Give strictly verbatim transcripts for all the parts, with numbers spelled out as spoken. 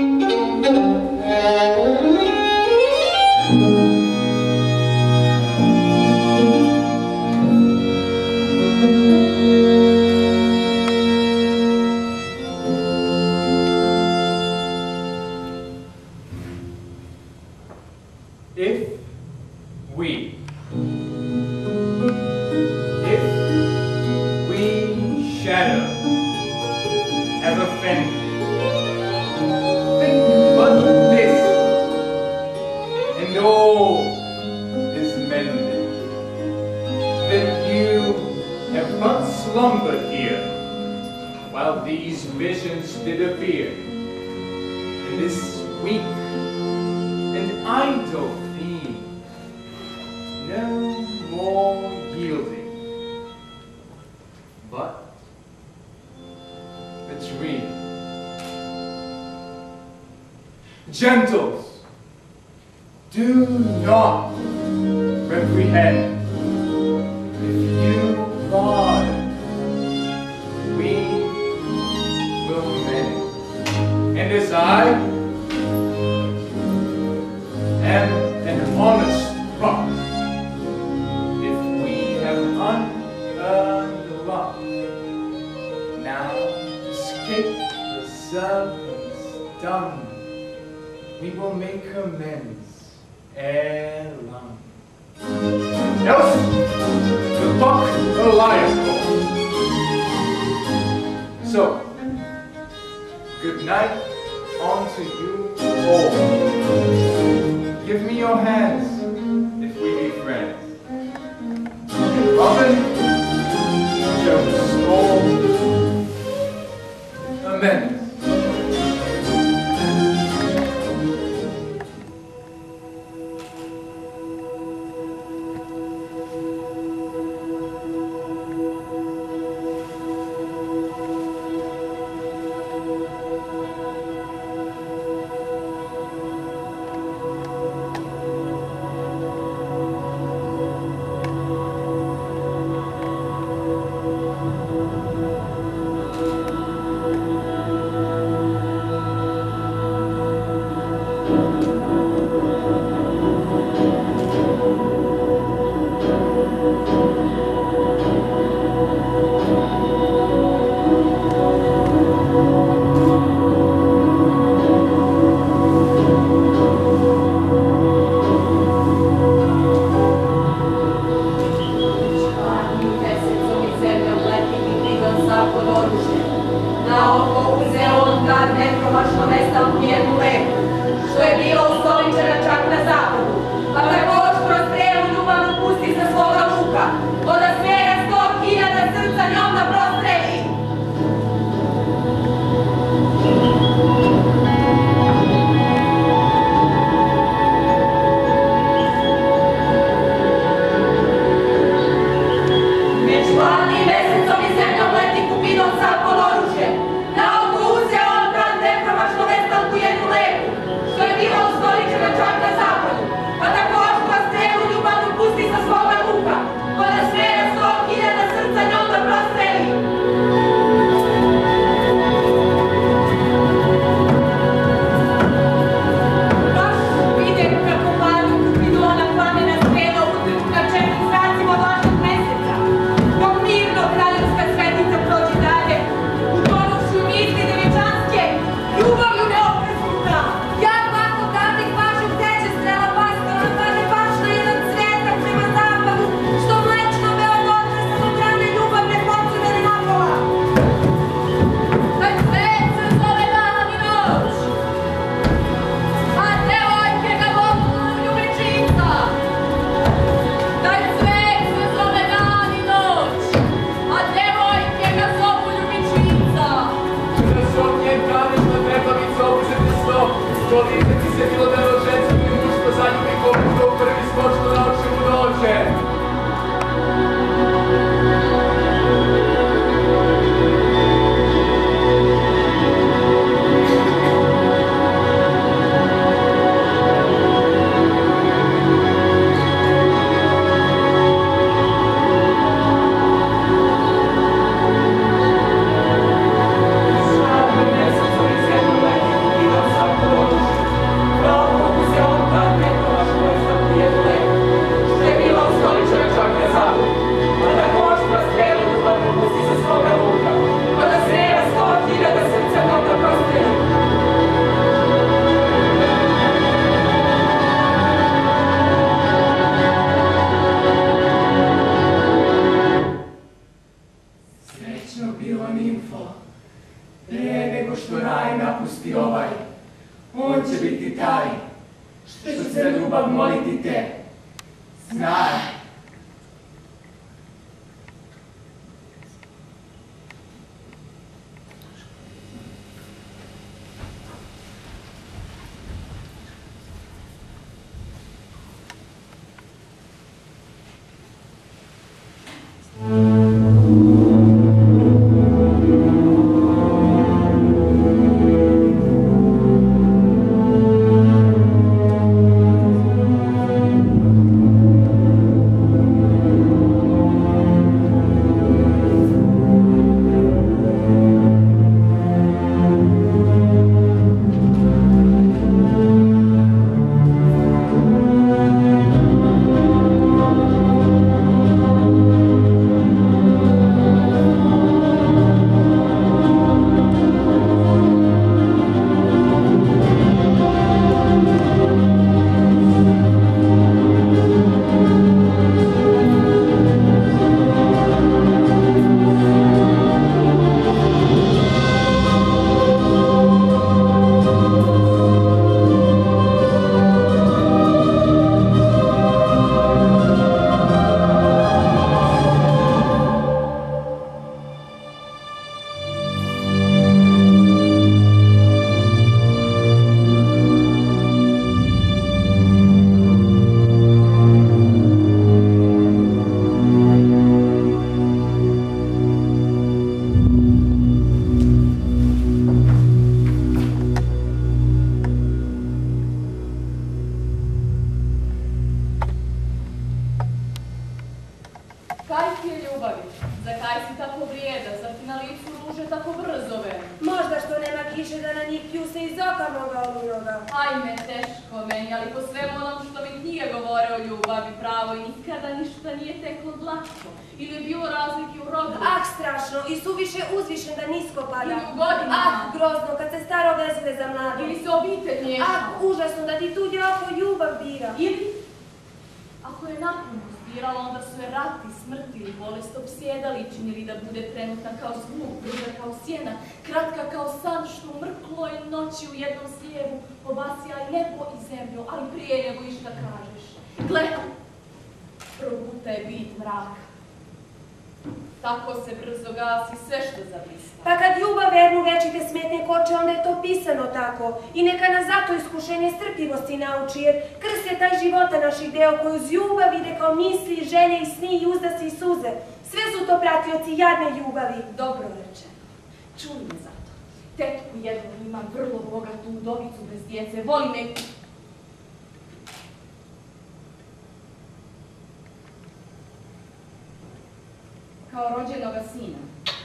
If we, if we shadow have offended, think but this, and all is mended, that you have but slumbered here, while these visions did appear, in this weak and idle theme, no more yielding, but a dream. Gentles, do not reprehend. If you pardon, we will mend. And as I am an honest rock, if we have unearned luck, now escape the servants done, we will make amends ere long. Else, the buck the lion call. So, good night unto you all. Give me your hands if we be friends. And Robin shall restore amends. večno bilo nimfo, prije nego što raj napusti ovaj, on će biti taj, što će se ljubav moliti te, znaj. U jednom slijevu obasija i nebo i zemlju, ali prije nego išta kažeš. Gle, probuta je bit mraka. Tako se brzo gasi sve što zavisno. Pa kad ljubav vernu večite smetnje koče, onda je to pisano tako. I neka nas zato iskušenje strpljivosti nauči, jer krst je taj života naših deo koji uz ljubav ide kao misli, želje i sni i uzdasi i suze. Sve su to pratioci jadne ljubavi. Dobro rečeno. Čuli me zato. Tetku jednu imam, vrlo bogatu udovicu bez djece, voli me... kao rođenoga sina.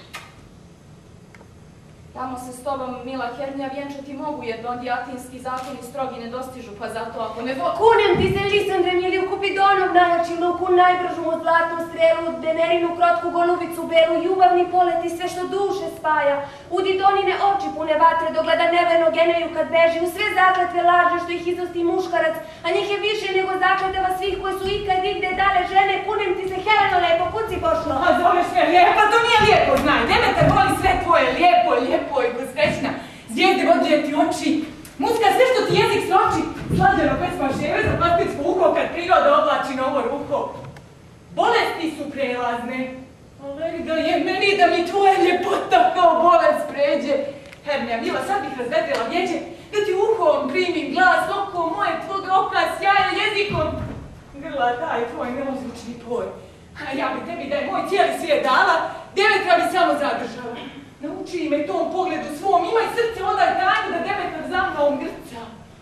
Tamo se s tobom, mila Hernija, vjenčati mogu, jer ondi atinski zakoni strogi ne dostižu, pa zato ako me voli... Kunem ti se, Lisandrem, ili u Kupidonov najjači luku, najbržu mu zlatnu strelu, Denerinu krotku golubicu belu, ljubavni polet i sve što duše spaja. U Didonine oči pune vatre, dogleda neverno geneju kad beži, u sve zakletve laže što ih iznosti muškarac, a njih je više nego zakletava svih koje su ikad igde dale žene. Kunem ti se, Heleno, lepo, kud si pošlo? A zoveš me lijepa, to nije lijepo, znaj, Demetar voli sve tvoje, lijepo, lijepo i prosrećna. Zvijezde vode ti oči, muska sve što ti jezik sroči, slađeno pesma ševe za paspitsko uho kad priroda oblači novo ruho. Bolesti su prelazne, ali da je meni da mi tvoja ljepota kao bolest pređe. Hernija, mila, sad bih razvedrila vjeđe, da ti uhom primim glas, oko moje tvog oka sjaja jezikom. Grla taj tvoj neozvučni poj, a ja bi tebi da je moj cijeli svijet dala, Demetra bi samo zadržala. Nauči me tom pogledu svom, imaj srce, odaj tajnu da Demetar za mnom grca.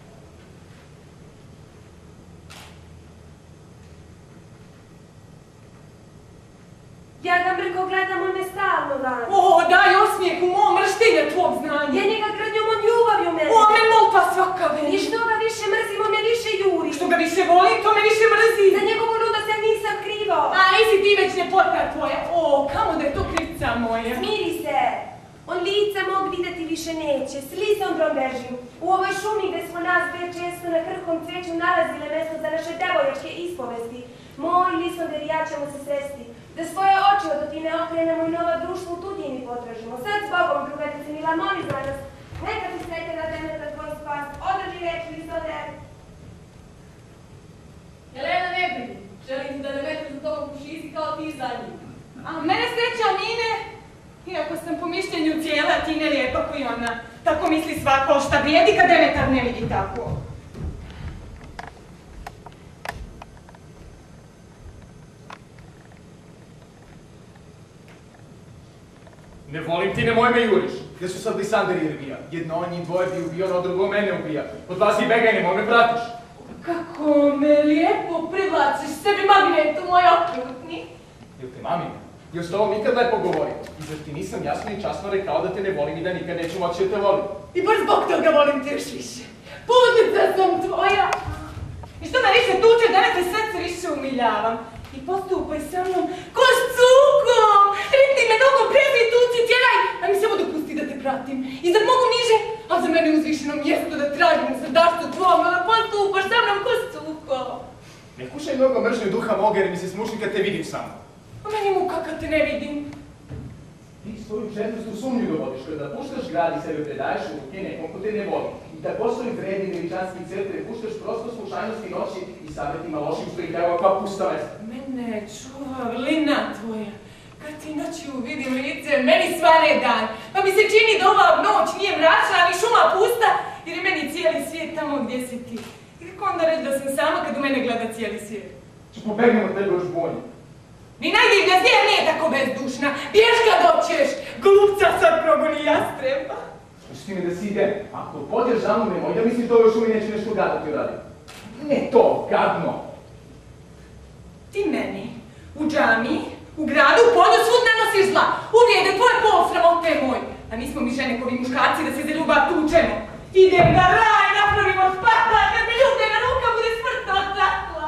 Ja ga mrko gledam, on me stalno van. O, daj osmijeh u mom mrštenja tvog znanja. Ja njega gradnjom, on ljubavi u mene. O, me molpa svaka već. I što ga više mrzim, on me više juri. Što ga više volim, to me više mrzi. Za njegovu ludost ja nisam krivao. A, nisi ti već ljepota tvoja. O, kamo da je to krivca moja. Smiri se. On lica mog vidjeti više neće, s Lisandrom bežim. U ovoj šumi gdje smo nas dve često na krhkom cveću nalazile mjesto za naše devojačke ispovesti. Moj Lisander i ja ćemo se sresti. Da svoje oči od Tine okrenemo i novo društvo u tuđini potražimo. Sad s Bogom, drugarice mila, moli za nas. Neka ti sretna Demetar tvoj spas. Održi reč, Lisoder. Helena ne brini. Želim ti da Demetar za tobom pušizi kao ti za njim. A mene sreća Nine, iako sam po mišljenju cijela Tine lijepa koji ona. Tako misli svako, šta vrijedi kad Demetar ne vidi tako. Ne volim ti, nemoj me juriš. Gdje su sad Lisander i Irvija? Jedno on njih dvoje bi ubio, ono drugo mene ubija. Odlazi i begaj, nemoj me pratiš. Kako me lijepo privlačiš sebi magnetu, moj okrutni. Jel te mami? Jel s tobom nikad lepo govorim? I zar ti nisam jasno i časno rekao da te ne volim i da nikad neću moći da te volim? I baš zbog toga volim te još više. Pudnica sam tvoja. I što me više tuče, da ne te srce više umiljavam. I postupaj sa mnom ko s cukom. Ritni me nogom, prezi tuci, tjeraj. A mi samo dopusti da te pratim. I zar mogu niže? A za mene uzvišeno mjesto da tražim u srdaštu tvom. Postupaš sa mnom ko s cukom. Ne kušaj mnogo mržnju duha moga jer mi se smuši kad te vidim samo. A meni muka kad te ne vidim. Ti svoju četvrstu sumnju dovodiš kada puštaš grad i sebe predaješ u ruke nekom ko te ne voli. I da postoji vredi neličanski crte, puštaš prosto slučajnosti noći i savjetima lošim što ih deva kao pusta mesta. Mene čuva vrlina tvoja. Kad ti noću vidim lice, meni svane dan. Pa mi se čini da ova noć nije mračna, ni šuma pusta, jer je meni cijeli svijet tamo gdje si ti. I kako onda reći da sam sama kad u mene gleda cijeli svijet? Če pobegnemo od tebe još bolje. Ni najdivlja zvijer nije tako bezdušna. Bješ kad hoćeš, glupca sad progoni jastreba. Hoćeš ti mi da si idem? Ako pođeš za mnom, nemoj da misliš da ovoj šumi neće nešto gadno ti uradim. Ne to, gadno. Ti meni, u džami, u gradu, u polju, svud nanosiš zla. Uvijede tvoj pol, sramote moj. A nismo mi žene kovi muškarci da se za ljubav tučemo. Idem da raj napravimo spata, kad me ljubljena ruka bude smrtno odsakla.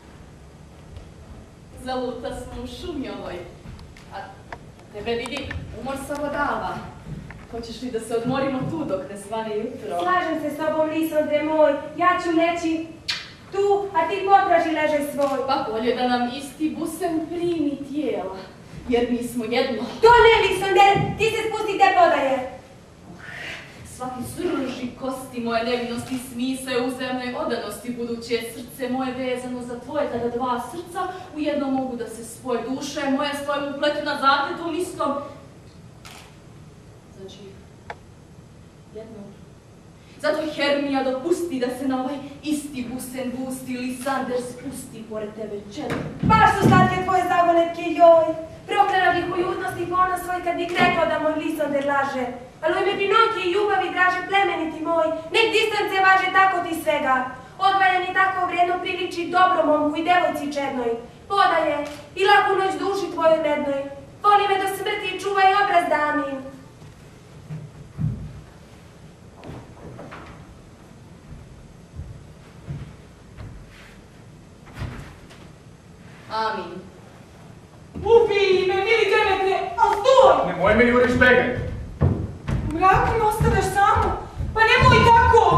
Zaluta smo u šumi ovoj. A tebe vidi, umor samo dava. Hoćeš li da se odmorimo tu dok ne svane jutro? Slažem se s tobom, Lisondre moj. Ja ću leći tu, a ti potraži ležaj svoj. Pa bolje da nam isti busen primi tijela, jer mi smo jedno. To ne, Lisondre, ti se spusti gdje podaje. Svaki srži kosti moje nevinosti smisa je u uzemnoj odanosti, budući je srce moje vezano za tvoje, tada dva srca ujedno mogu da se spoje. Duša je moja svojom upletena zakletom listom. Znači, jednom. Zato Hermija dopusti da se na ovaj isti busen busti Lisander spusti pored tebe čelo. Baš su slatke tvoje zagonetke, joj. Proklela bih u jutnost i ponos svoj kad bih rekao da moj Lisonder laže. Ali u ime Pinokije i ljubavi draže plemeniti moj, nek distance važe tako ti svega. Odvajanje tako vrijedno priliči dobrom momku i devojci čednoj. Podaje i laku noć duši tvojoj mednoj. Voli me do smrti i čuvaj obraz dami. Amin. Ubij me, mili Demetre, al stoj! Nemoj me juriš, begaj. U mraku me ostavljaš samu, pa nemoj tako!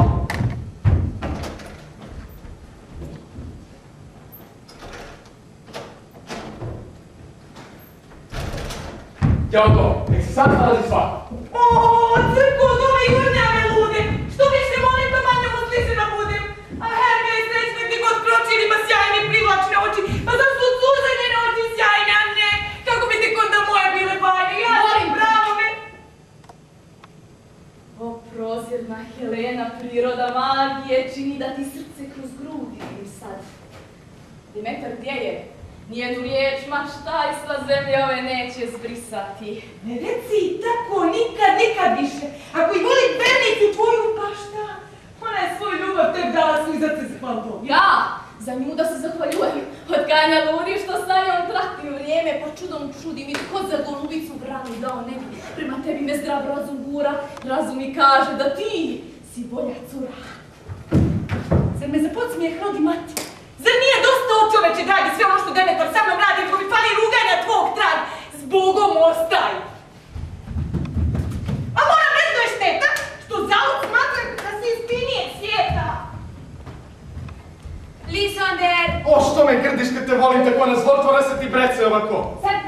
Ćao to, nek se sad nalazi svako. O, crko, dole i vrnjave lude! Što više molim da manje uslišena budem? A Hermija je srećna gdje god kroči ili ima sjajne privlačne oči. Pa zašto su suze njene oči sjajne, a ne? Kako bi tek onda moje bile bajne? Ja sam pravo me... O, prozirna Helena, priroda magije čini da ti srce kroz grudi vidim sad. Demetar, gdje je? Nijednu riječ, ma šta i sva zemlja ove neće zbrisati. Ne reci tako nikad, nikad više. Ako i voli vernicu tvoju, pa šta? Ona je svoju ljubav tebi dala svoj za te zahvalbo. Ja, za nju da se zahvaljujem. Od Kanja ludi što sa njom tratim vrijeme, pa čudom čudim i tko za golubicu brani dao ne bi. Prema tebi me zdrav razum gura, razum mi kaže da ti si bolja cura. Zar me za podsmijeh rodi mati? Zar nije dosta od čoveče, dragi, sve ono što Demetar sa mnom radi, ako mi fali ruganja tvog trag, s Bogom ostaj! A moram rezno je šteta, što zavod smatra da si iz pinijeg svijeta! Lisonder! O, što me grdiš kad te volim tako na zlotvora se ti brece ovako? Sad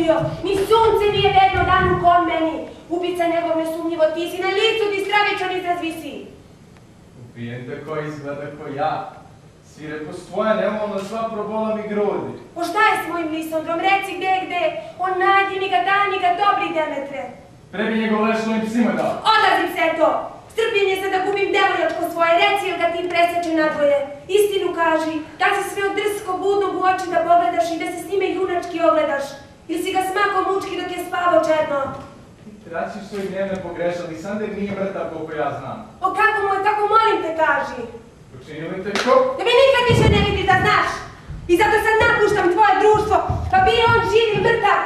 ubio, ni sunce nije vedno danu kon meni. Ubica njegov nesumnjivo ti si, na licu ti stravičan izraz visi. Ubijen da ko izgleda ko ja. Svirepost tvoja nevolno sva probola mi grudi. O šta je s mojim Lisandrom, reci gde je gde, on nađi mi ga, daj mi ga, dobri Demetre. Prebi njegov leš svojim psima dao. Odlazim se to! Strpljenje se da gubim devojačko svoje, reci jel ga ti preseče nadvoje. Istinu kaži, da si sve od drsko budnog u oči da pogledaš i da se s njime junački ogledaš. Ili si ga smako mučki dok je spavo černo. Traći svoj dnevne pogrešao, Lisander nije mrtav koliko ja znam. O kako mu je, kako molim te kaži. Učinili te ko? Da mi nikad više ne vidi da znaš. I zato sad napuštam tvoje društvo, pa bio on živ i mrtav.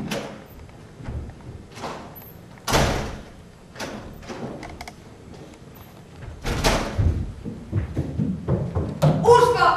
Ušlo!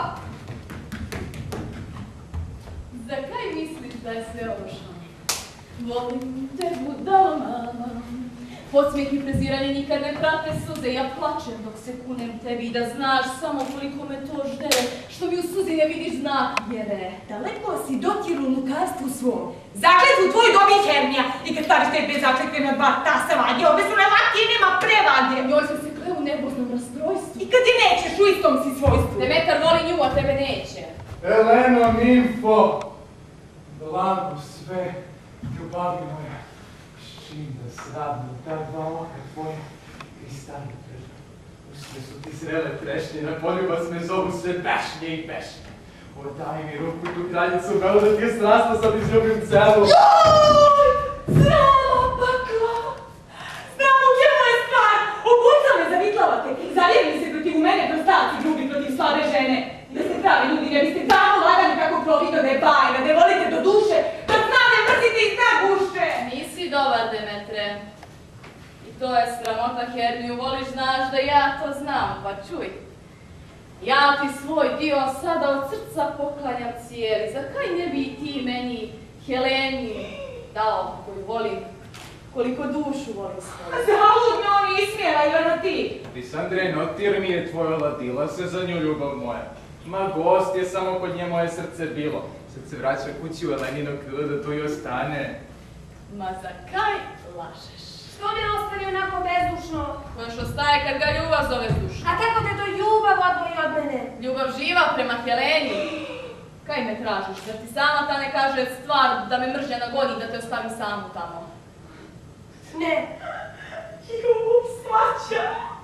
Za kaj misliš da je sve ovo šano? Volim te budalo mama. Podsmijeh i preziranje nikad ne prate suze. Ja plačem dok se kunem tebi da znaš samo koliko me to ždere. Što mi u suzi ne vidiš znak vjere. Daleko si dotiru lukavstvu svom. Zakletvu tvoju dobi hernija. I kad staviš te dve zakletve na dva tasa vage, obe su levake i nema prevage. Njoj sam se kleo u neboznom rastrojstvu. I kad ti nećeš, u istom si svojstvu. Demetar voli nju, a tebe neće. Eleno, nimfo, blago sve, ljubavi moja, s čim da sravnim ta dva oka tvoja, kristali trža. Uste su ti zrele trešnje, na poljubas me zovu sve bešnje i bešnje. Odaj mi ruku tu kraljicu, belo da ti je strasno, sad izljubim celu. Joj! Sramo pakla! Sramo u čemu je stvar? Obuca me, zavitlava te, zalijevi se protiv u mene prostaci grubi protiv slabe žene. Da ste pravi ljudi, ne biste tako lagani kako providno da je bajna, da je volite do duše, da znate mrzite i zna guše. Nisi dobar, Demetre. I to je sramota, Herniju, voliš, znaš da ja to znam, pa čuj. Ja ti svoj dio sada od srca poklanjam cijeli. Za kaj ne bi ti meni, Heleni, dao koju volim, koliko dušu volim svoju? Zaludno on ismjela i ono ti. Lisandre, notir mi je tvoja ladila se za nju, ljubav moja. Ma gost je samo kod nje moje srce bilo. Sad se vraća kući u Elenino krilo da to i ostane. Ma za kaj lažeš? Što me ostavi onako bezdušno? Ko još ostaje kad ga ljubav zove zdušno? A kako te to ljubav odvoji od mene? Ljubav živa prema Heleni. Kaj me tražiš? Da ti sama ta ne kaže stvar da me mržnja nagoni da te ostavim samu tamo? Ne. Ljubav svaća.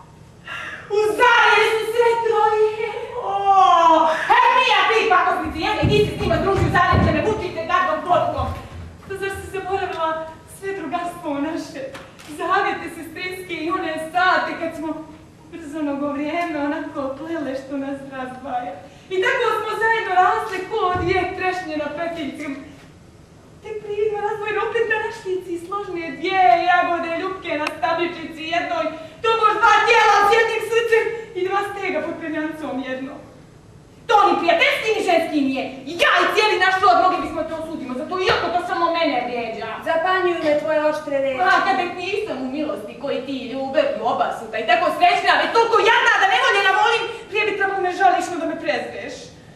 Uzare su sve troje. Oooo, Hernija ti pakosnici jedne, ti se s njima druži, uzare će me vučite takvom potkom. Pa zar si zaboravila sve drugarstvo naše? Zavete sestrinske i one sate kad smo brzo mnogo vrijeme onako plele što nas razdvaja. I tako smo zajedno rasle ko odijek trešnje na petiljci. Te prividno razdvojene opet na rašnici i složne dvije jagode ljubke na stabličici jednoj. To mož dva tijela s jednim srcem i dva stega pod penjancom jedno. To ni prijateljski ni ženski nije. Ja i cijeli naš rod mogli bismo to osudimo, zato iako to samo mene vrijeđa. Zapanjuju me tvoje oštre reči. Pa kada nisam u milosti koji ti ljubav i obasuta i tako srećna, već toliko jadna da nevoljena volim, prije bi trebalo me žališno da me prezreš.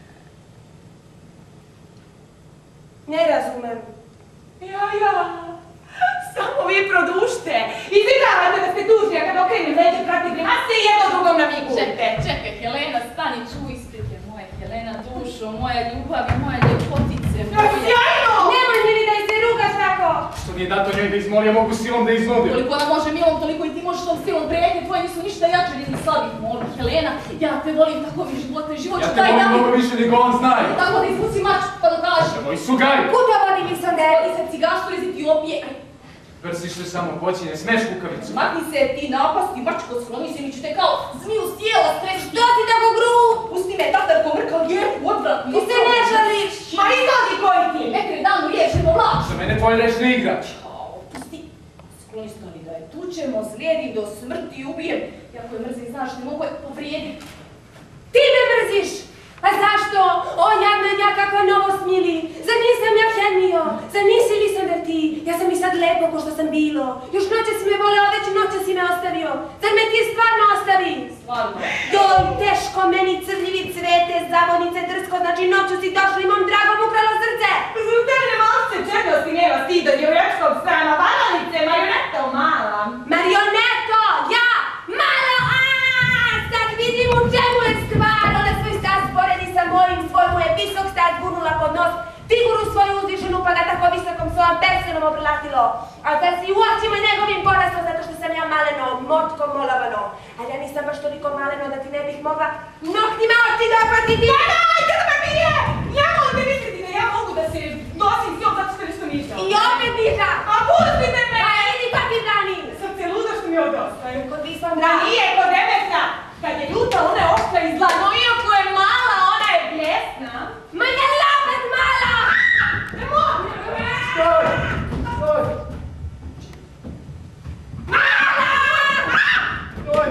Ne razumem. Ja, ja, samo vi produšte. Izigravajte da ste dužni, a kada okrenem leđe prati grimase i jedno drugom namigujte. Čekaj, čekaj, Helena, stani, čuj isprike moje, Helena, dušo, moja ljubav i moja ljepotice, moja... Sjajno! Nemoj mi da se rugaš tako! Što nije dato njoj da izmoli, ja mogu silom da iznudim. Koliko ona može milom, toliko i ti možeš tom silom prijetnje, tvoje nisu ništa jače ni slabih, molim, Helena, ja te volim tako mi života i život ću Ja te taj volim dan. mnogo više nego on znaju. Tako da izvuci mač, pa da kaži. Moj sugaj! Kuda vodi Lisander? I sad cigaštvo iz Etiopije. Prsiš li samo počinje, smeš kukavicu. Makni se ti napasti, mačko, skloni se mi ću te kao zmiju s tijela streći. Što si tako grub? Pusti me, tatar pomrkao lijepu, odvratnu. Ti se ne žališ! Ma izlazi koji ti! Ne kre dan u riječ, nego vlač. Za mene tvoj rečni igrač. Čao, pusti. Skloni stani da je tučemo, slijedim do smrti i ubijem. Jako je mrzim, znaš, ne mogu je povrijediti. Ti me mrziš! A zašto? O, jadna ja kakva novost mili! Zar nisam ja Hernio? Zar nisi Lisander ti? Ja sam i sad lepo ko što sam bilo. Još noće si me voleo, već noće si me ostavio. Zar me ti stvarno ostavi? Stvarno. Joj, teško meni crljivi cvete, zavonice drsko, znači noću si došla i mom dragom ukralo srce. Zar tebe ne malce čednosti ne nema stida djevoječkog strana, varalice, marioneto mala. Marioneto, ja, malo, aaa, sad vidim u čemu je stvar. Ona svoj stas poredi sa mojim, svoj mu je visok stas gurnula pod nos, figuru svoju uzdiženu pa ga tako visokom svojom persenom obrlatilo. A da si u očima njegovim poraslo zato što sam ja maleno, motko molavano. A ja nisam baš toliko maleno da ti ne bih mogla noktima oči dohvatiti. Pa dajte da me mije! Ja mogu da misliti da ja mogu da se nosim s njom zato što nešto niža. I opet niža! A pustite me! Pa idi pa ti brani! Srce ludo što mi odostaje. Kod Visvan Da brani. nije kod Demetra! Kad je ljuta, ona je oštra i zla, no iako je mala, ona je bljesna. Ma ne lapat mala! Ne mogu! Stoj! Stoj! Stoj!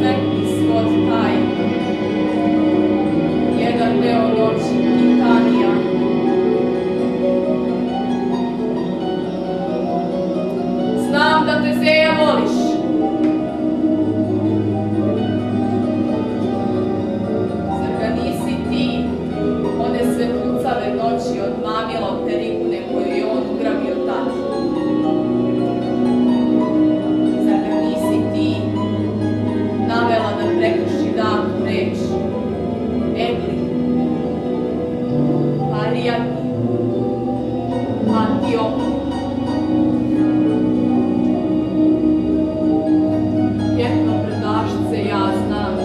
svetli svod taj, jedan deo noći titanija. Znam da te Zeja voliš. Zar ga nisi ti one svetlucave noći odmamila od te rikune koju je on ugrabio tad? Zar ga nisi ti navela da prekrši datu reč? Egli, Arijadni, Antioku. Jedno predašce ja znam.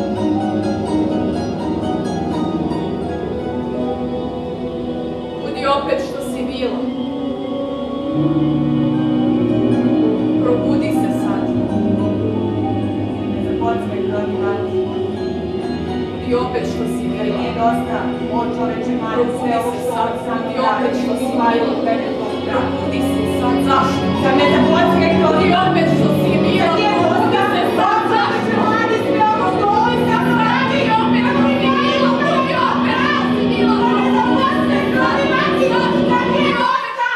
Budi opet što si bila. Probudi se sad. Ne započne krovi mati. Budi opet što si bila. Jer nije dosta, on čoveče mati, sve ovo što on sam Budi opet što si bila. Probudi se sad. Zašto? Sam ne započne krovi Budi opet što si bila. Nije dosta, sad zašto mladi sve ovo što on sam radi. Budi opet što si bila. Budi opet što si bila. Ne započne krovi mati. Da nije dosta.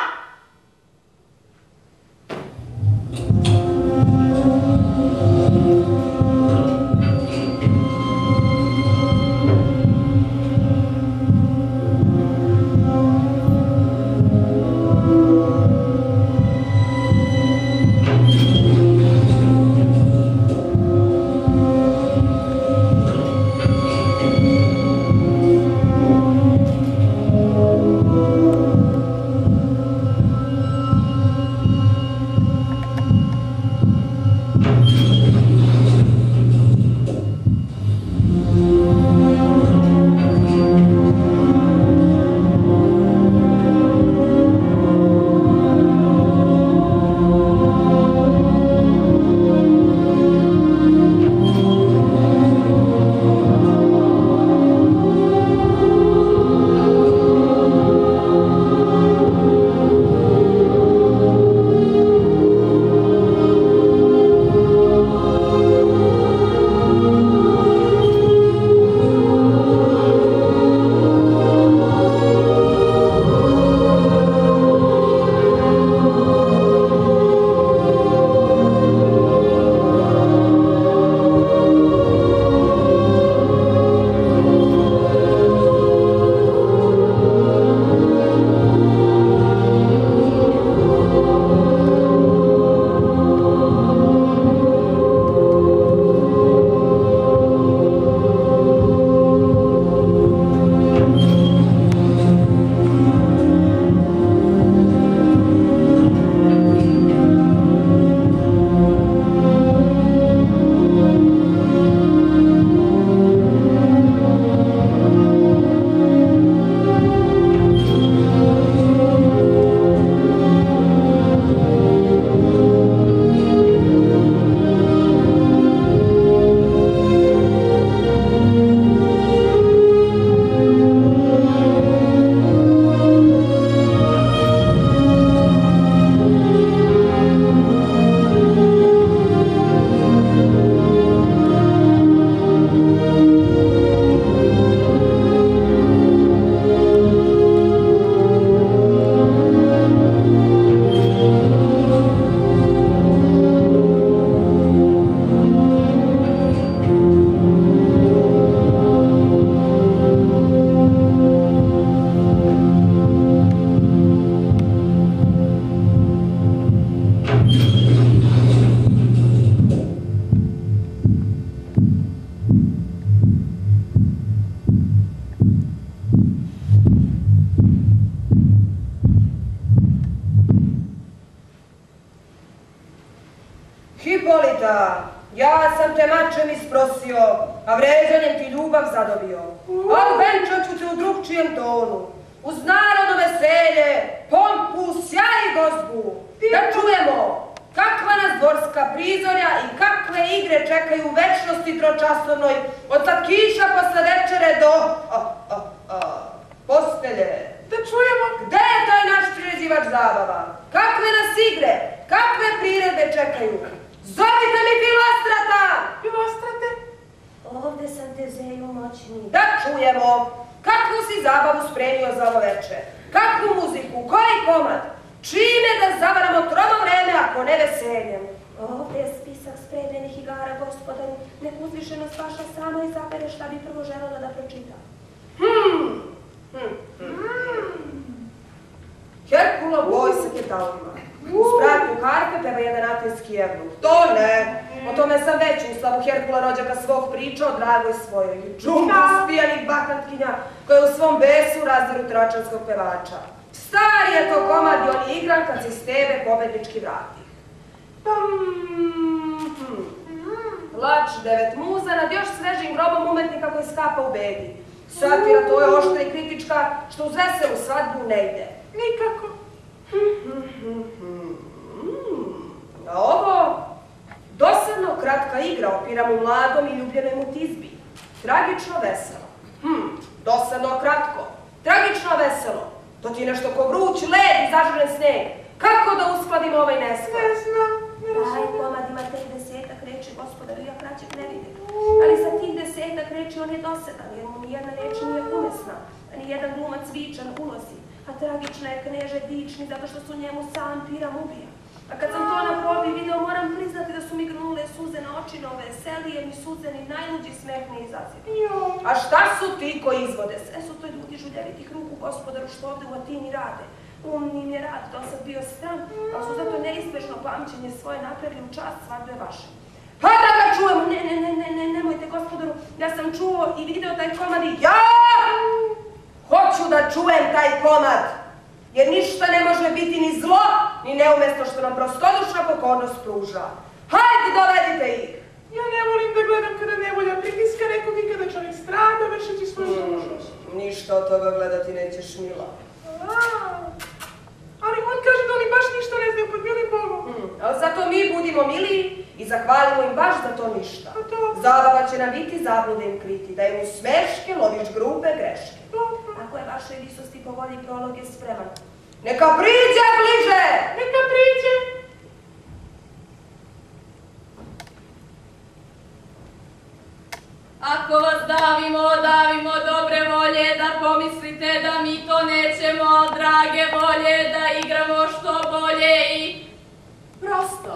Hipolita, ja sam te mačem isprosio, a vređanjem ti ljubav zadobio. Ali venčat ću te u drugčijem tonu, uz narodno veselje, pompu, sjaj i gozbu. Da čujemo kakva nas dvorska prizorja i kakve igre čekaju u večnosti tročasovnoj, od slatkiša posle večere do a, a, a, postelje. Da čujemo. Gde je taj naš priređivač zabava? Kakve nas igre, kakve priredbe čekaju? Zovite mi Filostrata! Filostrate? Da čujemo, kakvu si zabavu spremio za ovo večer, kakvu muziku, koji komad, čime da zavaramo tromo vreme ako ne veseljem. Ovdje je spisak spremljenih igara, gospodaru, nek uzvišenost vaša sama izabere šta bi prvo želela da pročita. Hmm, hmm, hmm. Herkulo boj sa ketalima. U spratu harpe peva jedan atinski jevnuk. To ne! O tome sam već u slavu Herkula rođaka svog pričao o dragoj svojoj. Džumbu spijanih bakatkinja koje u svom besu razdiru tračanskog pevača. Star je to komad i on je igran kad se iz tebe pobednički vrati. Lač devet muza nad još svežim grobom umetnika koji skapa u bedi. Satira to je oštra i kritička što uz veselu svadbu ne ide. Nikako. A ovo, dosadno kratka igra opira mu mladom i ljubljenoj mu tizbi. Tragično veselo. Hm, dosadno kratko. Tragično veselo. To ti je nešto ko vruć led i zažuren sneg. Kako da uskladimo ovaj nesklad? Ne znam. Taj komad ima tek desetak reči, gospodaru, ja kraćeg ne vidim. Ali za tih desetak reči on je dosadan, jer mu nijedna reč nije umesna, a nijedan glumac vičan ulozi. A tragična je kneže dični, zato što su njemu sam Piram ubija. A kad sam to na probi video, moram priznati da su mi grnule suze na oči nove, veselije mi suze ni najluđi smeh ne izaziva. A šta su ti koji izvode? Sve su to ljudi žuljevitih ruku, gospodaru, što ovde u Atini rade. Umni im je rad, to sad bio stran, ali su zato neizbježno pamćenje svoje napravili u čast svadbe vaše. Pa da ga čujemo! Ne, ne, ne, ne, ne, nemojte, gospodaru, ja sam čuo i video taj komad i ja hoću da čujem taj komad, jer ništa ne može biti ni zlo, ni neumesno što nam prostodušna pokornost pruža. Hajde, dovedite ih! Ja ne volim da gledam kada nevolja pritiska nekog i kada čovjek strada vršeći svoju dužnost. Ništa od toga gledati nećeš, mila. Ali on kaže da oni baš ništa ne znaju pod milim Bogom. Ali zato mi budimo mili i zahvalimo im baš za to ništa. Zabava će nam biti zablude im kriti, da im u smeške loviš grube greške. Ako je vašoj visosti po volji prolog je spreman. Neka priđe bliže! Neka priđe! Ako vas davimo, davimo dobre volje, da pomislite da mi to nećemo, drage volje, da igramo što bolje i prosto.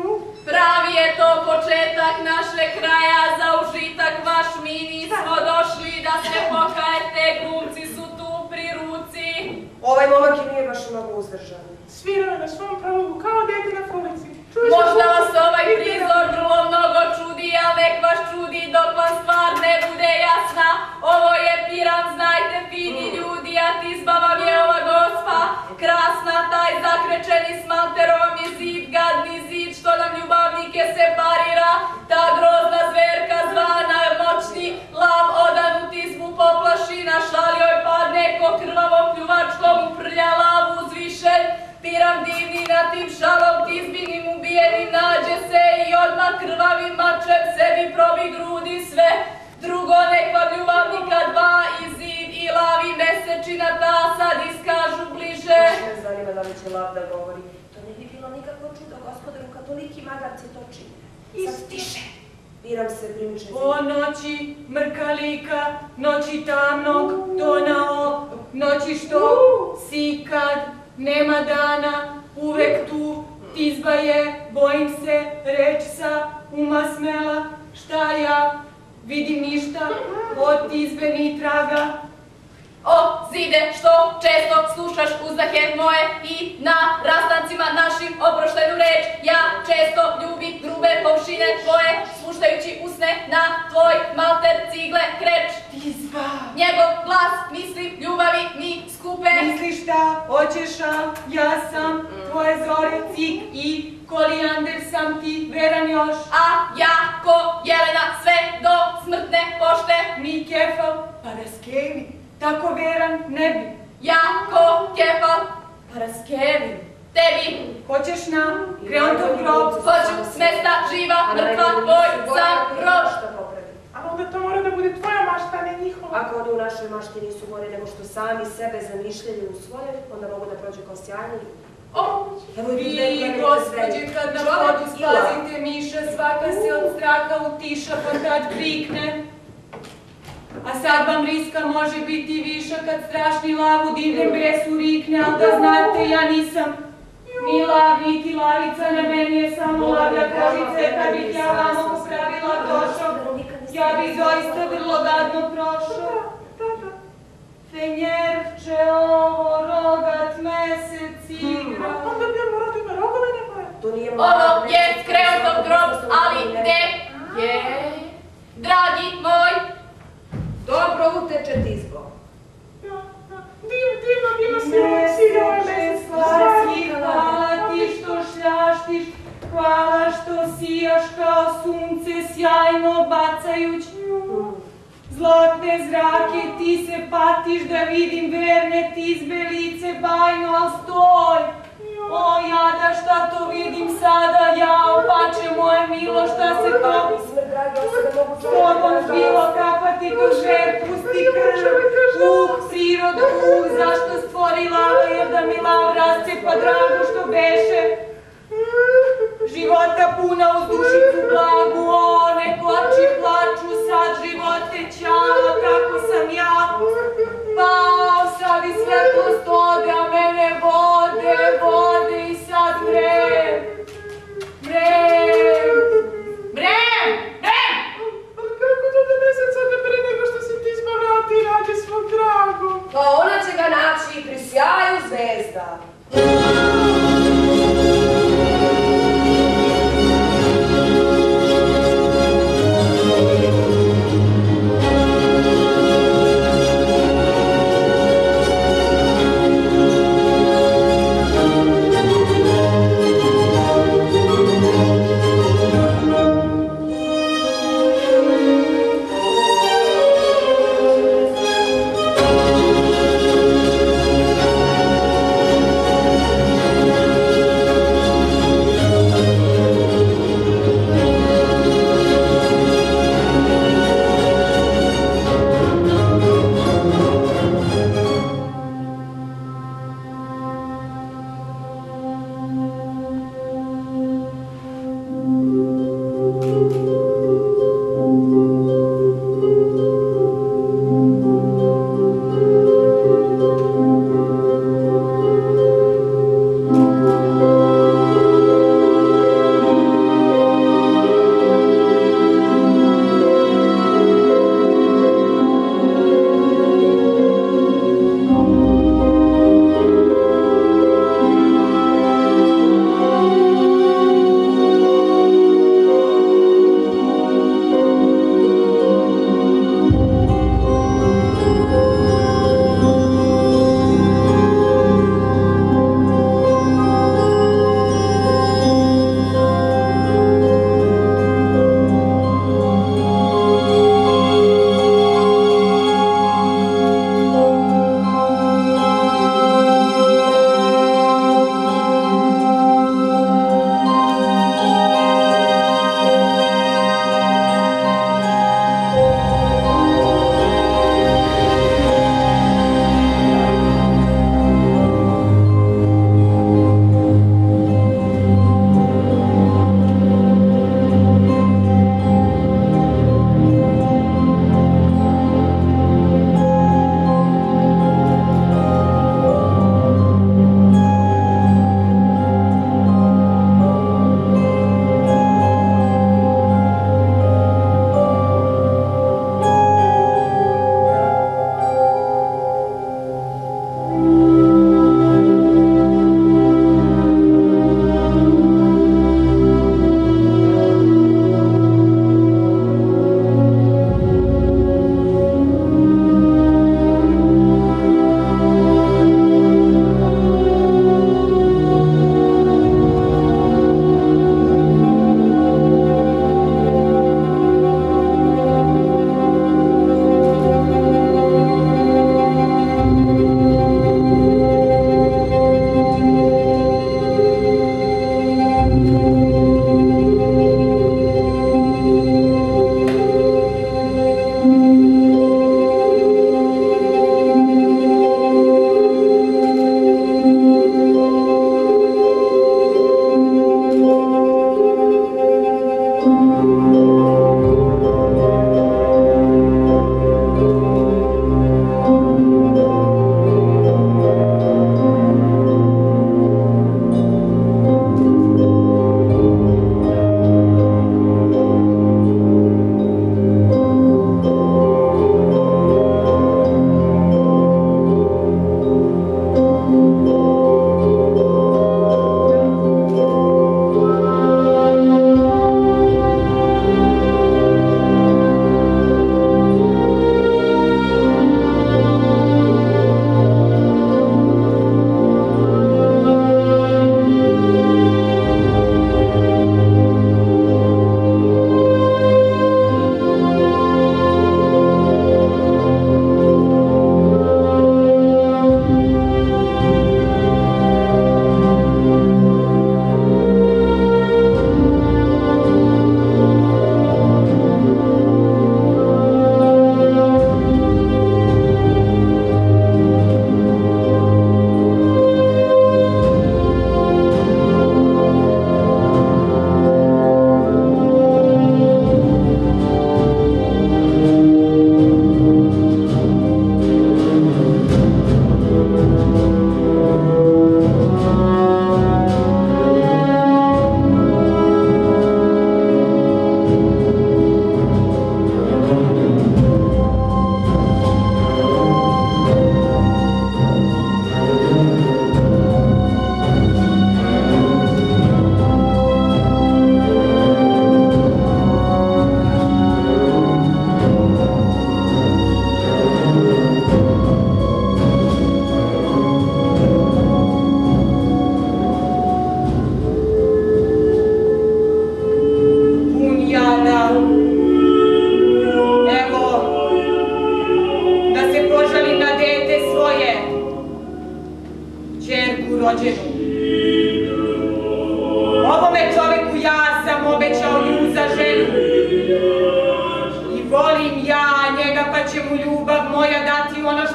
Pravi je to početak našeg kraja, za užitak vaš mi nismo došli, da se pokajete, glumci su tu pri ruci. Ovaj momak i nije baš mnogo uzdržan. Svirao je na svom prologu kao dete na folici. Možda vas ovaj prizor vrlo mnogo čudi, ali nek vas čudi dok vam stvar ne bude jasna. Ovo je Piram, znajte, fini ljudi, a tizba vam je ova gospa. Krasna, taj zakrečeni smalterom je zid, gadni zid, što nam ljubavnike separira. Ta grozna zverka zvana moćni lav odan u tizbu poplaši, na šaljoj padne ko krvavom pljuvačkom uprlja lav uzvišen. Piram divni na tim šalom tizbinim ubijenim nađe se i odmah krvavim mačem sebi probi grudi sve. Drugo nek vam ljubavnika dva i zid i lavi mesečina ta sad iskažu bliže. Baš me zanima da li će lav da govori. To ne bi bilo nikakvo čudo, gospodaru, katoliki magarci to čine. Sad tiše. Piram se primiče zid. O noći mrkalika, noći tamnog tonao, noći što si kad nema dana, uvek tu, tizba je, bojim se, reč sa uma smela, šta ja, vidim ništa, od tizbe ni traga. O, zide, što često slušaš uzdahe moje i na rastancima našim oproštenu reč. Ja često ljubim grube površine tvoje, slušajući usne na tvoj malter cigle kreč. Tizba! Njegov glas, mislim, ljubavi mi skupe. Misliš šta, hoćeš, a ja sam tvoje zore, cik i kolijander sam ti veran još. A ja ko Jelena sve do smrtne pošte. Mi kefal, pa raskevi. Tako veran ne bi. Ja ko kefal, pa raskevim tebi. Hoćeš na kreontov grob? Hoću s mesta živa, mrtva, tvoj sam grob. Ali onda to mora da bude tvoja mašta, a ne njihova. Ako oni u našoj mašti nisu gore nego što sami sebe zamišljaju u svoje, onda mogu da prođu kao sjajni. O, vi, gospođe, kad na vodu spazite miša, svaka se od straha utiša, pa tad krikne. A sadba mriska može biti viša kad strašni lav u divnem besu rikne, al da znate, ja nisam ni lav, niti lavica, na meni je samo lavlja kožice, kad bih ja vamo popravila došao, ja bih doista vrlo gadno prošao. Fenjerče, ovo rogat mesec igra. Onda bi on morao da ima rogove, ne mora. Ovo je Kreutov grob, ali gde je, dragi moj? Dobro uteče tizbo. Divno, divno, divno se uvijek Mesece, slatki, hvala ti što šljaštiš, hvala što sijaš kao sunce sjajno bacajuć. Zlatne zrake, ti se patiš da vidim verne tizbe lice bajno, al stoj! O jada, šta to vidim sada, jao, pače moje milo, šta se to s tobom zbilo, kakva ti to žer, pusti krv, uh, prirodu, uh, zašto stvori lava, jer da mi lav rascepa drago što beše. Života puna uz dušicu blagu, o, neko oči plaču, sad živote ćao, kako sam ja. Pao, sad i svetlost ode, a mene vode, vode i sad mrem. Mrem. Mrem, mrem! Ali kako to da mesec ode pre nego što se ti vrati i nađe svog dragog? Pa ona će ga naći pri sjaju zvezda.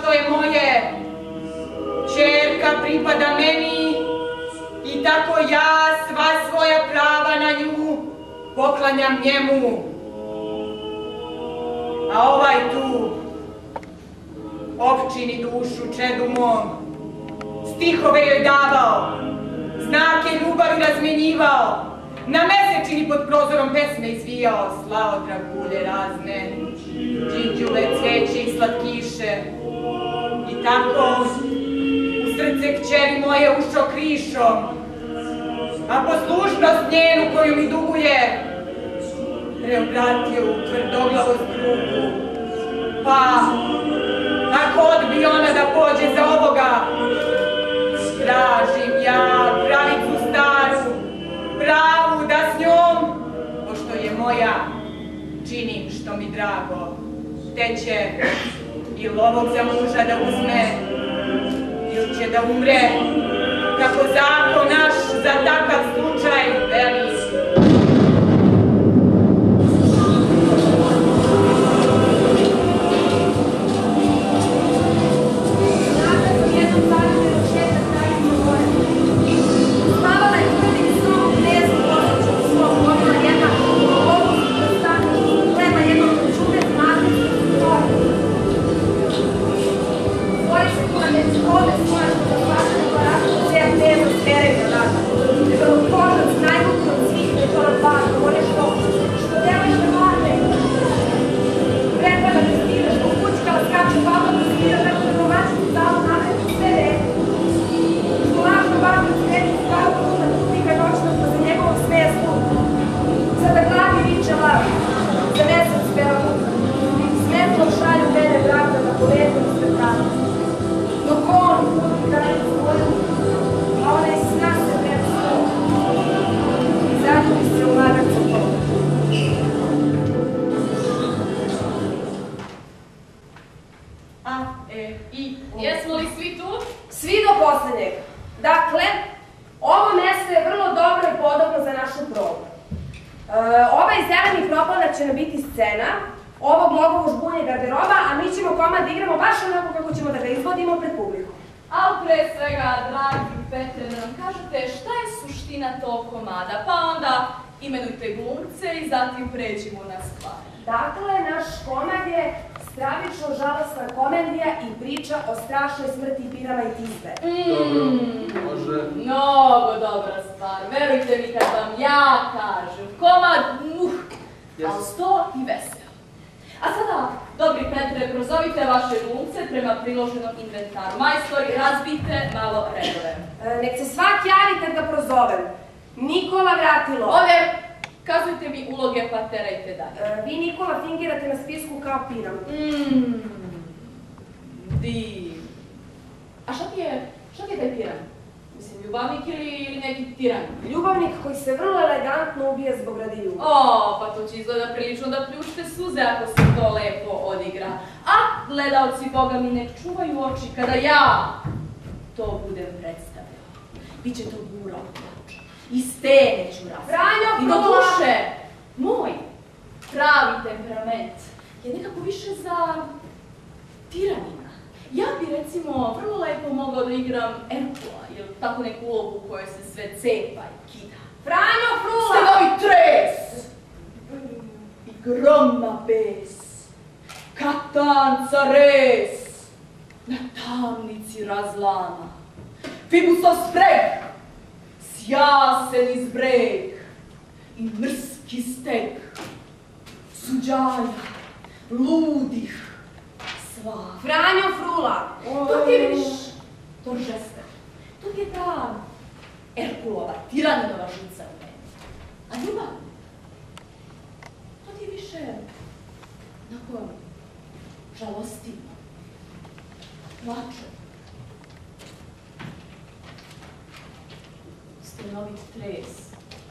što je moje. Ćerka pripada meni i tako ja sva svoja prava na nju poklanjam njemu. A ovaj tu opčini dušu čedu mom, stihove joj davao, znake ljubavi razmjenjivao, na mesečini pod prozorom pesme izvijao, slao dragulje razne, džinđule, cveće i slatkiše. I tako u srce kćeri moje ušao krišom, a poslušnost njenu koju mi duguje preobratio u tvrdoglavost drugu. Pa, ako odbi ona da pođe za ovoga, tražim ja pravicu staru, pravu da s njom, pošto je moja, činim što mi drago, te će ili ovog za muža da uzme, ili će da umre, kako zakon naš za takav slučaj veli. Priloženom inventaru. Majstori, razbite malo redove. E, nek se svak javi kad ga prozovem. Nikola Vratilo. Ovdje, kazujte mi uloge pa terajte dalje. E, vi, Nikola, fingirate na spisku kao piram. Mmm, div. A šta ti je, šta ti je taj piran? Mislim, ljubavnik ili, ili neki tiran? Ljubavnik koji se vrlo elegantno ubije zbog radi ljubavi. O, pa to će izgleda prilično da pljušte suze ako se to lepo odigra. A gledalci, Boga mi, ne čuvaju oči kada ja to budem predstavljala. Biće to bura od plača. I stene ću raspraviti. Franjo, I do duše, moj pravi temperament je nekako više za tiranina. Ja bi recimo vrlo lepo mogao da igram Erkula ili tako neku ulogu u kojoj se sve cepa i kida. Franjo, Frula! Stenovi tres! I gromna bes! Katanca res! Na tamnici razlana! Fibusov spreg! Sjasen iz breg! I mrski steg! Suđaja! Ludih! Sva! Franjo, Frula! To ti je viš toržeste. To ti je ta Erkulova, tiraninova žica u meni. A ljubav? To ti je više nakon žalostima, plačem. Stenovit tres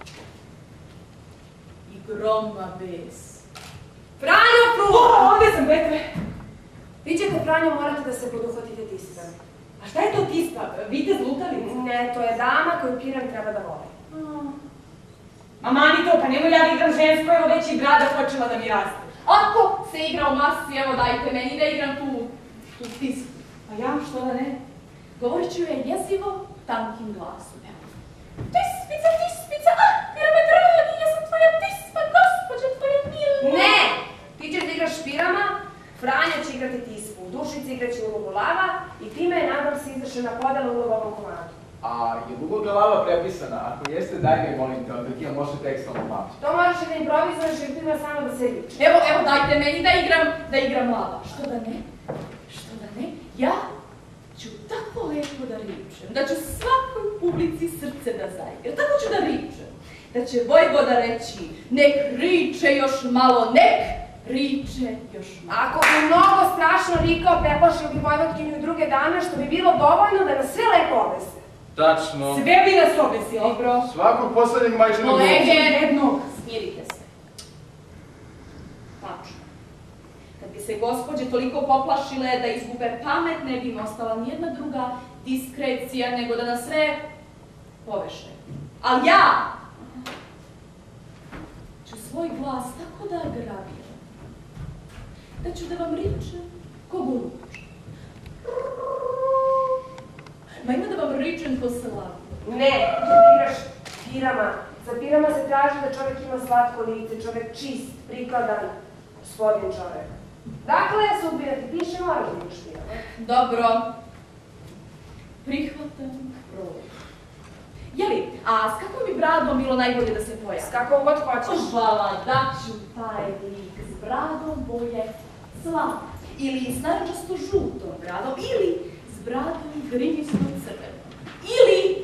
i gromna bes. Franjo, Frula! O, ovdje sam, Petre! Vi ćete, Franjo, morate da se poduhvatite tispe. A šta je to tispa? Vitez lutalica? Ne, to je dama koju Piran treba da voli. Ma mani to, pa nemoj ja da igram žensko, evo već i brada počela da mi raste. Ako se igra u masi, evo dajte meni da igram tu, tu tispu. A ja, što da ne? Govorit ću je jezivo, tankim glasom. Tispica, tispica, ah, Pirama dragi, ja sam tvoja tispa, gospođa tvoja milna. Ne! Ti ćeš da igraš Pirama, Franja će igrati tispu, Dušica igraće ulogu lava i time je, nadam se, izvršena podela ulogu ovom komadu. A je uloga lava prepisana? Ako jeste, daj me, molim te, onda ti ja može tekstalno pamćiti. To možeš i da improvizuješ jer tu ima samo da se riče. Evo, evo, dajte meni da igram, da igram lava. Što da ne? Što da ne? Ja ću tako lepo da ričem, da ću svakoj publici srce da zaigra. Tako ću da ričem. Da će Vojvoda reći, nek riče još malo, nek riče još malo. Ako bi mnogo strašno rikao, preplašio bi Vojvodkinju druge dana, što bi bilo dovoljno da nas sve lepo obese. Tačno. Sve bi nas obesili. Dobro. Svakog poslednjeg majčinog Kolege, jednog. Smirite se. Tačno. Kad bi se gospođe toliko poplašile da izgube pamet, ne bi im ostala nijedna druga diskrecija nego da nas sve poveše. Ali ja ću svoj glas tako da grabiram, da ću da vam ričem ko golubić. Ma ima da vam ričem ko slavu. Ne, ti da igraš Pirama. Za Pirama se traži da čovek ima slatko lice, čovek čist, prikladan, gospodin čovek. Dakle, sudbina ti piše, moraš da igraš Pirama. Dobro. Prihvatam rolu. Jeli, a s kakvom bi bradom bilo najbolje da se pojavi? S kakvom god hoćeš. Hvala, daću taj lik s bradom boje slava. Ili s narančasto žutom bradom, ili s bradom grimistom crvenom. Ili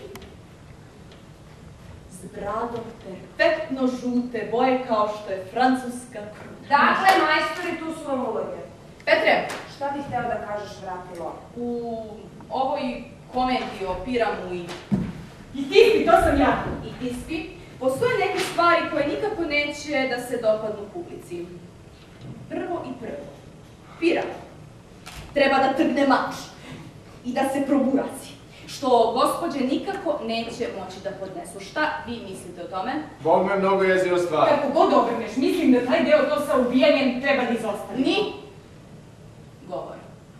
s bradom perfektno žute boje kao što je francuska kruna. Dakle, majstori, tu su vam uloge. Petre, Šta bih hteo da kažeš, vratilo? u ovoj komediji o Piramu i I tispi, to sam ja. i tispi, postoje neke stvari koje nikako neće da se dopadnu publici. Prvo i prvo, Piram treba da trgne mač i da se proburaci, što gospođe nikako neće moći da podnesu. Šta vi mislite o tome? Bog me mnogo jezio stvar. Kako god obrneš, mislim da taj deo to sa ubijanjem treba da izostavi. Ni govor.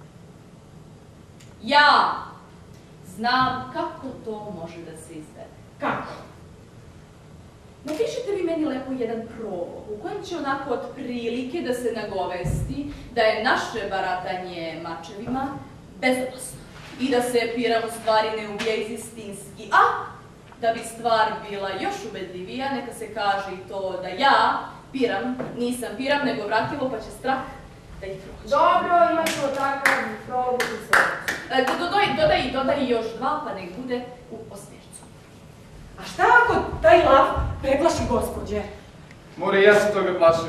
Ja znam kako to može da se izvede. Kako? Napišite vi meni lepo jedan prolog u kojem će onako otprilike da se nagovesti da je naše baratanje mačevima bezopasno i da se Piram u stvari ne ubija izistinski, a da bi stvar bila još ubedljivija, neka se kaže i to da ja, Piram, nisam Piram, nego vratilo, pa će strah da ih prođe. Dobro, imat ćemo takav prolog u sljedeću. Dodaj, dodaj, dodaj još dva, pa nek bude u osmjercu. A šta ako taj lav preplaši gospođe? More, ja se toga plašim.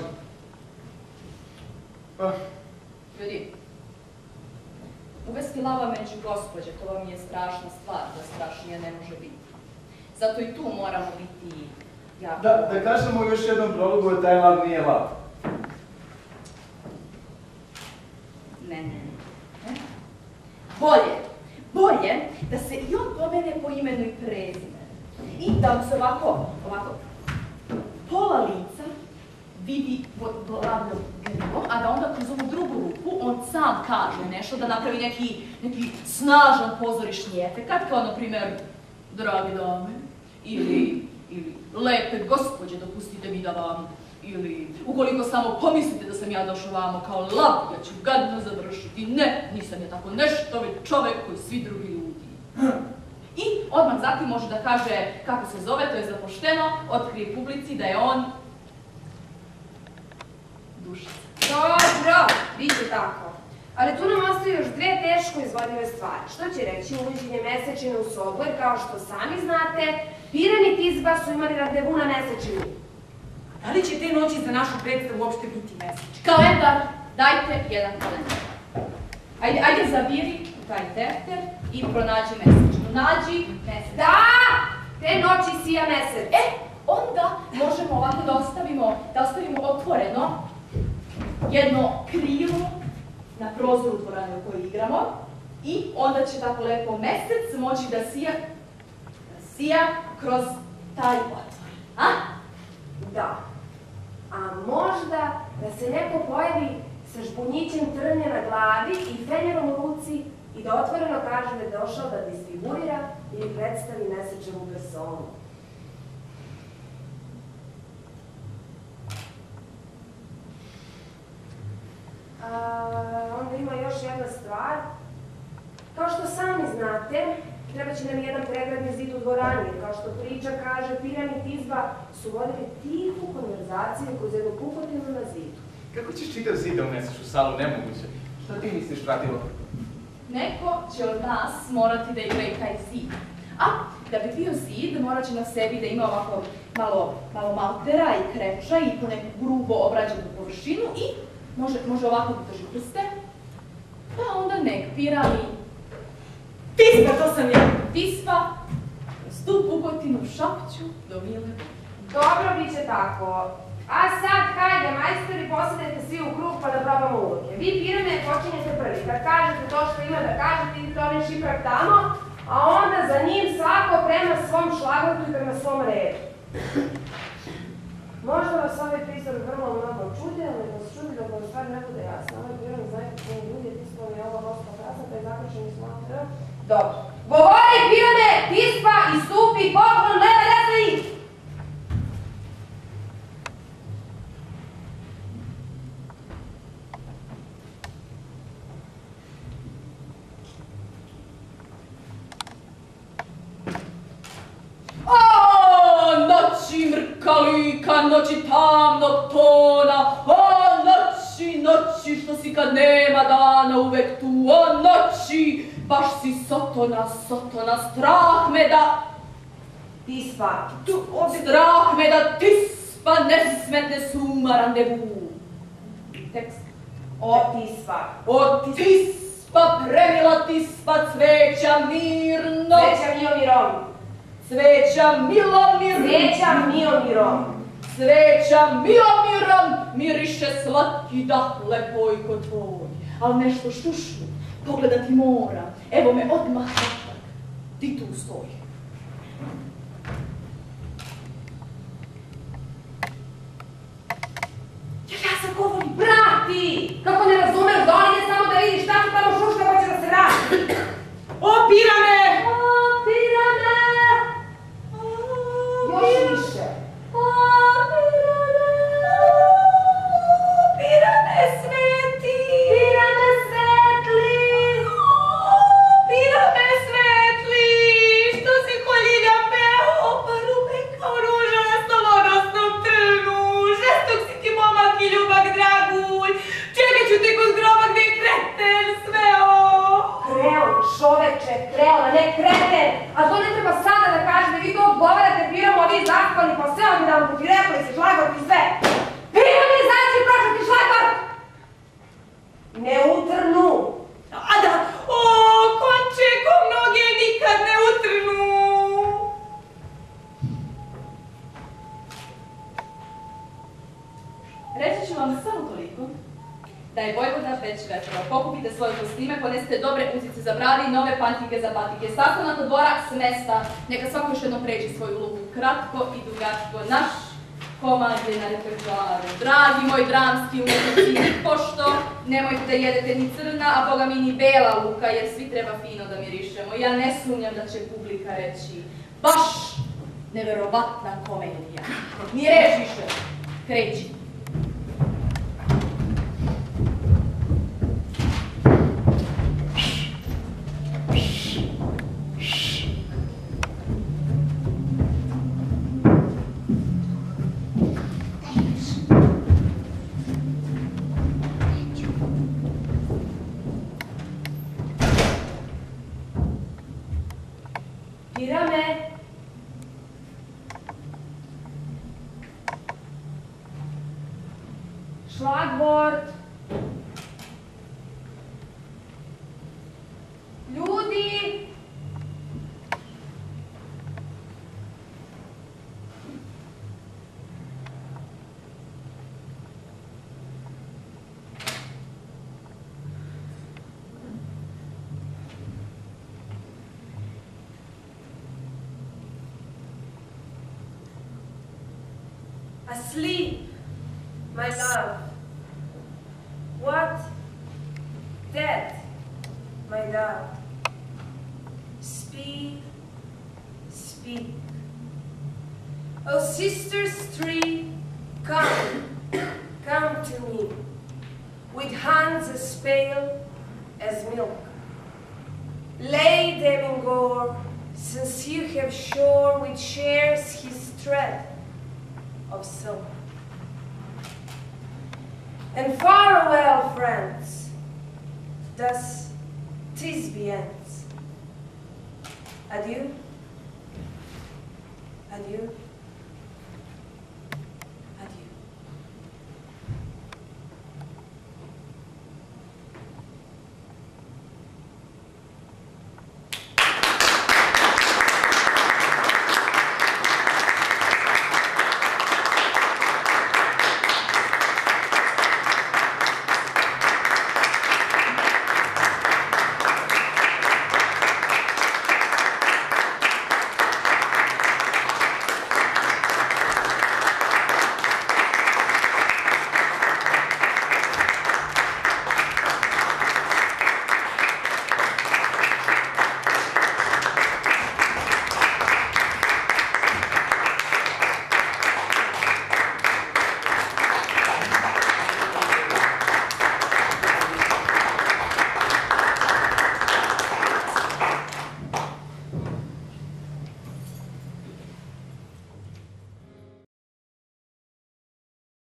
Pa, Ljudi, uvesti lava među gospođe, to vam je strašna stvar, da strašnija ne može biti. Zato i tu moramo biti jako... da, da kažemo u još jednom prologu da taj lav nije lav. Ne, ne, ne. Bolje, bolje da se i on pomene po imenu i prezimenu. I da mu se ovako, ovako, pola lica vidi pod glavnom gribom, a da onda kroz ovu drugu ruku on sam kaže nešto, da napravi neki, neki snažan pozorišni efekat, kao na primjer, dragi dame, ili, ili lepe gospođe, dopustite mi da vam, ili ukoliko samo pomislite da sam ja došao vamo kao lav, ja ću gadno završiti. Ne, nisam ja tako neštovi čovek koji svi drugi ljudi. I odmah zatim može da kaže kako se zove, to je za pošteno, otkrije publici da je on Dušica. Dobro, bit će tako. Ali tu nam ostaju još dve teško izvodive stvari. Što će reći uvođenje mesečine u sobu, jer kao što sami znate, Piran i Tizba su imali randevu na mesečinu. Da li će te noći za našu predstavu uopšte biti mesečine? Kalendar, dajte jedan kalendar. Ajde, ajde zabiri u taj tefter i pronađi mesečinu. Nađi mesečinu. Da! Te noći sija mesec. E, onda možemo ovako da ostavimo, da ostavimo otvoreno jedno krilo na prozoru dvorane u kojoj igramo i onda će tako lepo mesec moći da sija, da sija kroz taj otvor. A? Da. A možda da se neko pojavi sa žbunjićem trnja na glavi i fenjerom u ruci i da otvoreno kaže da je došao da disfigurira ili predstavi nesrećenu personu. A, onda ima još jedna stvar. Kao što sami znate, treba će nam jedan pregradni zid u dvorani, kao što priča kaže, Piran i Tizba su vodili tihu konverzaciju kroz jednu pukotinu na zidu. Kako ćeš čitav zid da uneseš u salu? Nemoguće. Šta ti misliš, Pratilo? Neko će od nas morati da igra i taj zid. A da bi bio zid, morat će na sebi da ima ovako malo, malo maltera i kreča i po neku grubo obrađenu površinu i može, može ovako da drži prste. Pa onda nek Piran i Tispa, to sam ja. Tispa s tu pukotinu šapću do mile. Dobro, bit će tako. A sad, hajde, majstori, posadajte svi u krug pa da probamo uloge. Vi, Pirane, počinjete prvi. Kad kažete to što ima da kažete, idete onaj šiprak tamo, a onda za njim svako prema svom šlagvortu i prema svom redu. Možda vas ovaj prizor vrlo mnogo čudi, ali vas čudi dok vam stvar ne bude jasno. Ovaj Piran znajte koji ljudi, Tispa je ovo dosta krasno, pa je zaključen i smatra. Dobro. Govori, Pirane, Tispa, istupi, poklon, leva, desna i... Noći mrkalika, noći tamnog tona, o noći, noći što si kad nema dana uvek tu, o noći, baš si sotona, sotona, strah me da... Tispa. Tu, strah me da Tispa ne smetne suma randevu. Tekst. O Tispa. O Tispa, premila Tispa, cveća mirno. Cveća Miomirom. Cveća Milomir. Cveća Miomirom. Cveća Milomirom miriše slatki dah lepojko tvoj. Al nešto šušnu, pogledati mora. Evo me odmah natrag. Ti tu stoji. Ja sad govorim, brati! Kako ne razumeš, doli je samo da vidiš šta su tamo šuška pa će da se vrati. O, Pirane! O, Pirane! Još više. O, Pirane! Pirane sveti! Pirane svetli! Pirane svetli! Što si koljilja peo? Pa rume kao ruža na stolonosnom trnu. Žestok si ti momak i ljubak dragulj. Čekat ću te kod groba gde je kreten sveo. Kreon, čoveče, kreon, a ne kreten! A to ne treba sada da kaže da vi to odgovarate Piramu, a vi zaspali po sve ovdje da vam ti rekli se šlagvort i sve. Piram je znači prošati šlagvort! Ne utrnu! A da, o, konče, ko mnoge nikad ne utrnu. Reći ću vam samo toliko. Da je Vojvoda već večera. Pokupite svoje kostime, ponesite dobre uzice za brade i nove pantike za patike. Sastanak od dvora s mesta. Neka svako još jednom pređi svoju ulogu. Kratko i dugačko. Naš komad je na repertoaru. Dragi moji dramski umjetnici, pošto nemojte da jedete ni crna, a boga mi ni bela luka, jer svi treba fino da mirišemo. Ja ne sumnjam da će publika reći baš neverovatna komedija. Ni reč više. Kreći. Pirame! Šlagvort! Ljudi! Asleep, my love. What? Dead, my dove, speak, speak. O sisters three, come, come to me, with hands as pale as milk. Lay them in gore, since you have shore which shares his thread of silk. And farewell, friends, thus Thisbe ends. Adieu, adieu.